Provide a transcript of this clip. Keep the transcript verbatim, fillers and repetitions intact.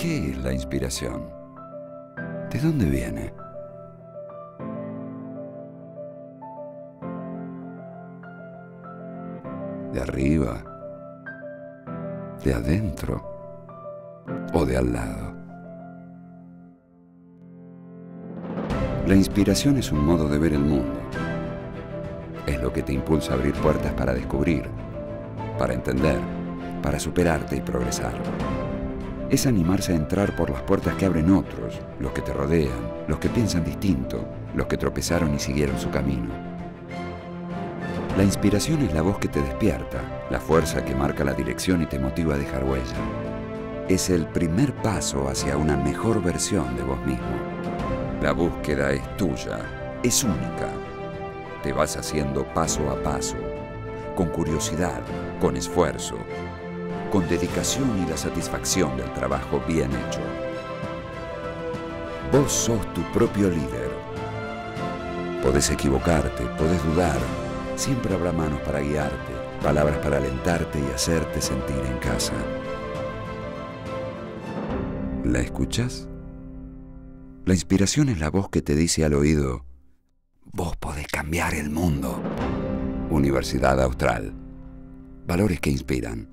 ¿Qué es la inspiración? ¿De dónde viene? ¿De arriba? ¿De adentro? ¿O de al lado? La inspiración es un modo de ver el mundo. Es lo que te impulsa a abrir puertas para descubrir, para entender, para superarte y progresar. Es animarse a entrar por las puertas que abren otros, los que te rodean, los que piensan distinto, los que tropezaron y siguieron su camino. La inspiración es la voz que te despierta, la fuerza que marca la dirección y te motiva a dejar huella. Es el primer paso hacia una mejor versión de vos mismo. La búsqueda es tuya, es única. Te vas haciendo paso a paso, con curiosidad, con esfuerzo, con dedicación y la satisfacción del trabajo bien hecho. Vos sos tu propio líder. Podés equivocarte, podés dudar. Siempre habrá manos para guiarte, palabras para alentarte y hacerte sentir en casa. ¿La escuchas? La inspiración es la voz que te dice al oído: vos podés cambiar el mundo. Universidad Austral. Valores que inspiran.